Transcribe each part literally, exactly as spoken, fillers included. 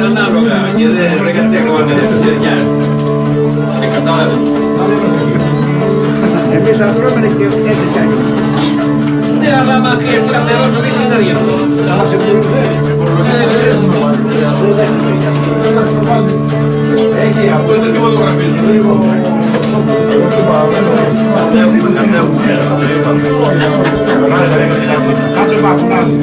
ανάλογα και δεν κατέχομαι τα στεριά. Δεν κατάλαβε. Εμείς ανθρώπινοι και έτσι κι αλλιώς. Ναι, αλλά άμα χρειαστεί να πληρώσω δεν είναι τα ίδια. Αλλά σε φορολογία. Έχει, αυτό είναι τίποτα το γραφίζω. Κάτσε μάχουν άλλοι.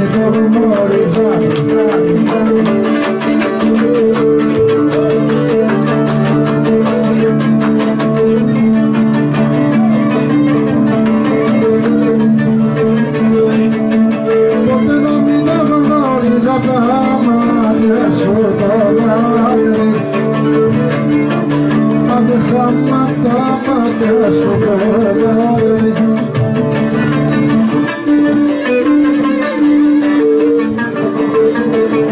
Thank you.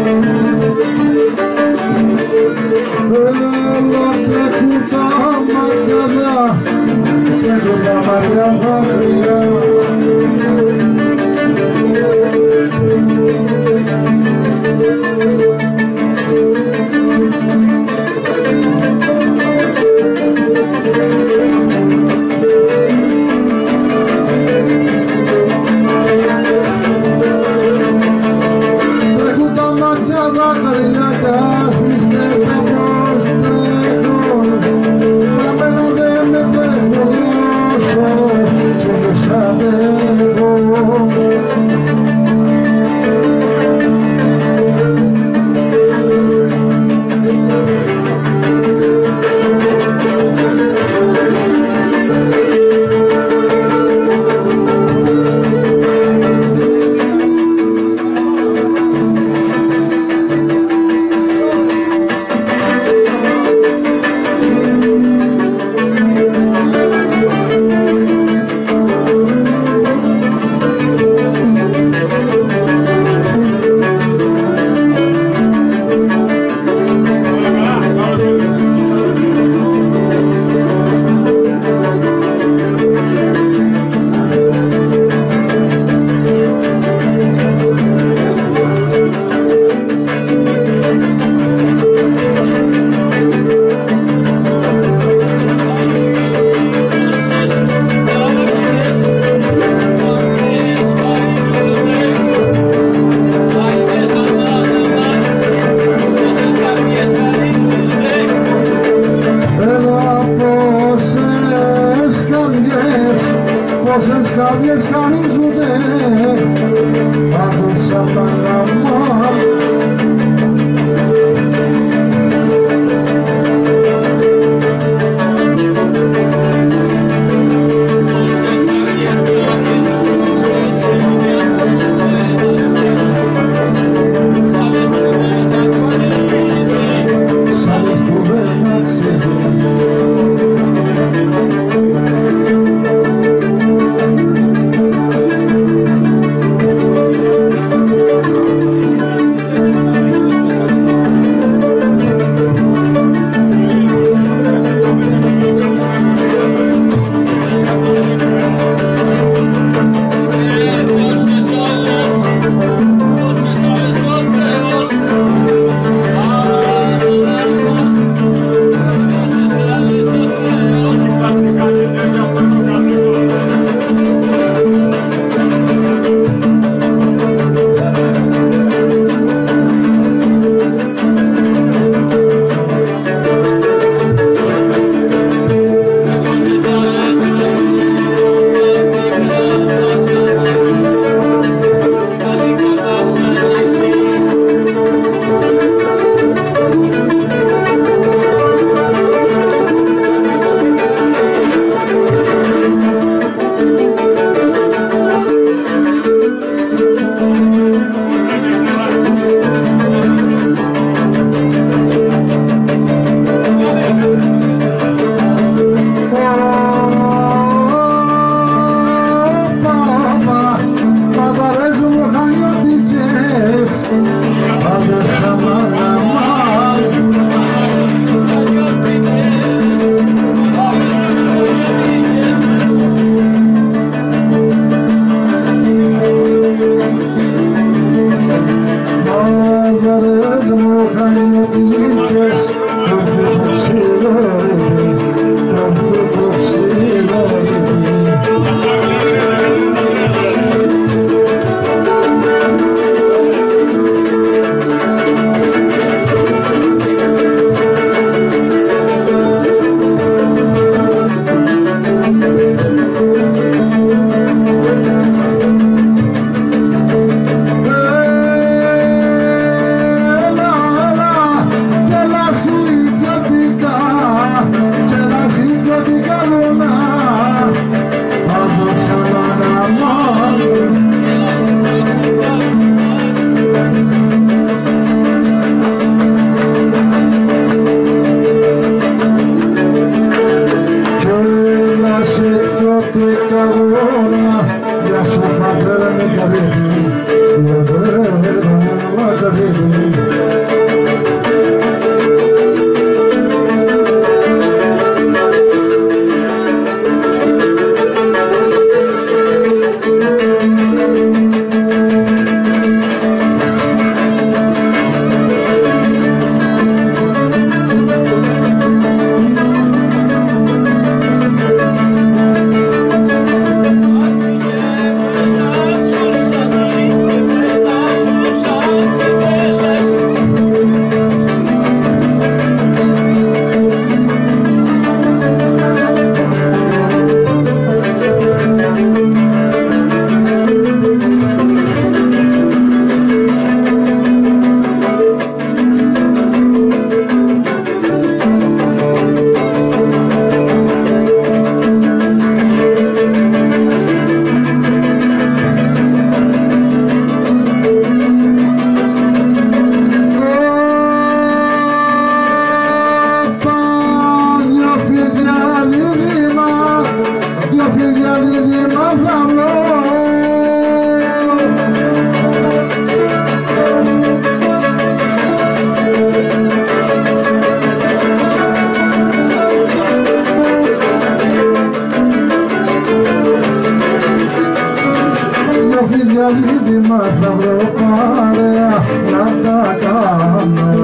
μάρια να τα κάνω.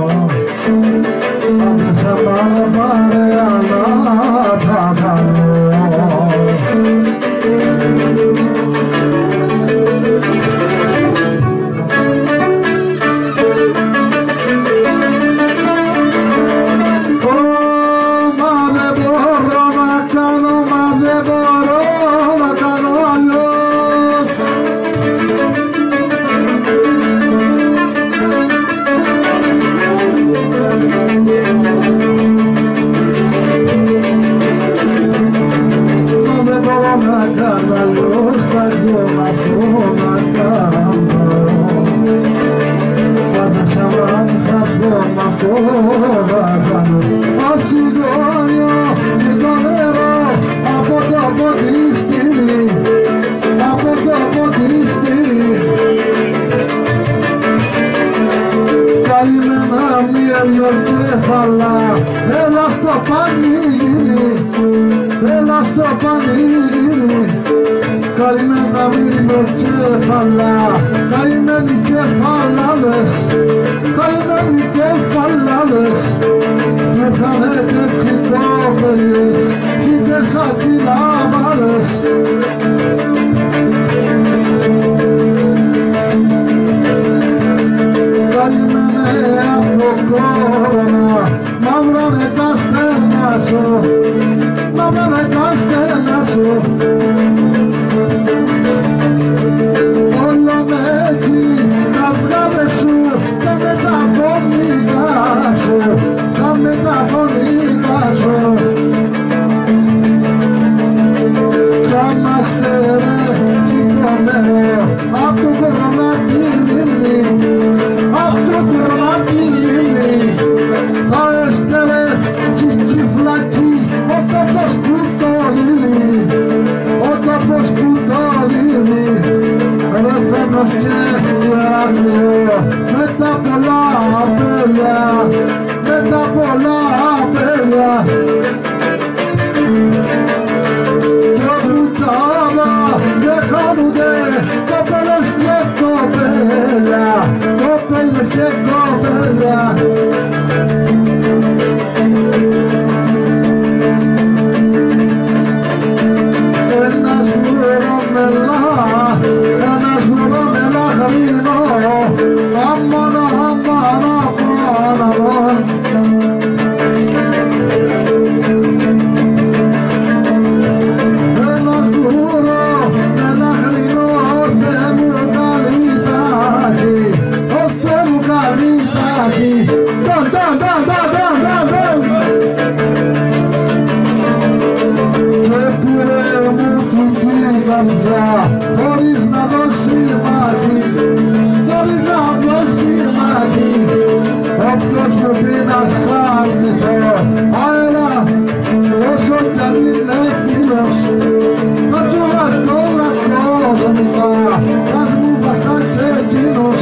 Άφησα τα μάρια να τα κάνω. Έλα στο πανίγυρι, έλα στο πανίγυρι, καημένα μυρινοκέφαλα, καημένοι κεφαλάδες, καημένοι κεφαλάδες, πεθανέτε τσικόφελες, κοίτες ατσιλάβαρες. Καημένε από κόρονα, μαύρανε τα στέλνα σου, μαύρανε τα στέλνα σου. Όλα με έτσι τα βγάλε σου και με τα φωνικά σου, και με τα φωνικά σου. Κι είμαστε ρε σηκωμένο απ' το κορονακίνη, απ' το κορονακίνη. Θα έστελε τσιτσιφλακί ο τόπος που το λύνει, ο τόπος που το λύνει. Ρε φαίνος και Ηράκλειο με τα πολλά απέλια, με τα πολλά απέλια. Κι όπου τα άλλα δεν χάνονται κοπέλες και κοπέλια, κοπέλες και κοπέλια. Ένας βουρομελά, ένας βουρομελά γρίνο, αμάνα, αμάνα, αμάνα. Ένας βουρομελά γρίνο, ο Θεέ μου καλύταγει, ο Θεέ μου καλύταγει. Δαν, δαν, δαν, δαν, δαν, δαν, δαν. Και πήρε μου την καρδιά, χωρίς να δώσει μάχη, χωρίς να δώσει μάχη. Όποιος μου πει να σ' αρνηθώ, αέρα, όσο κι αν είναι φίλος, να του βαστώ να κόσμητα, ας μου βαστά και εκείνος.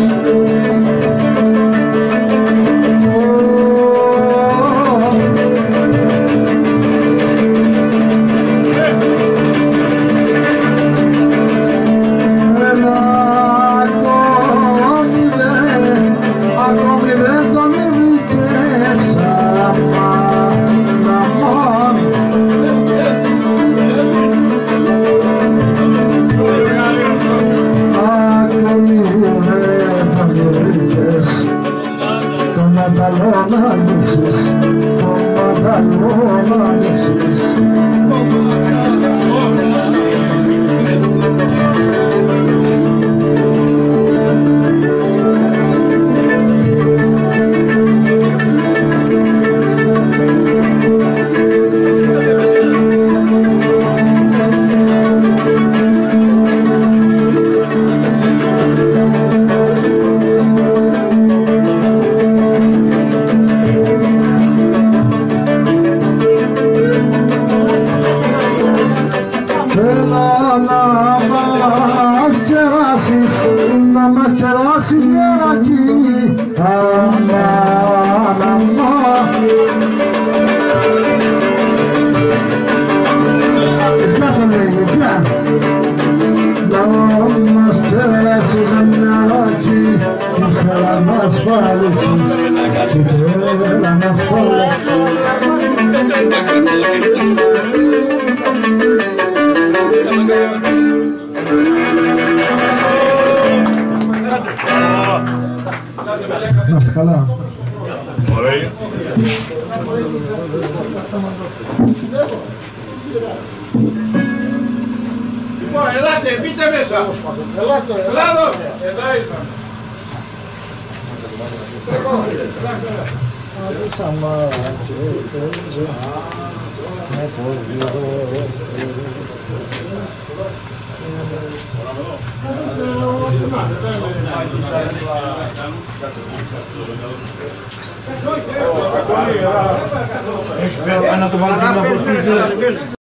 Now, Να είστε καλά. Ωραία. Λοιπόν, ελάτε, μπείτε μέσα. Ελάτε, ελάτε. Εδώ ήρθαμε. Ένα το βάλω να προσθέσει.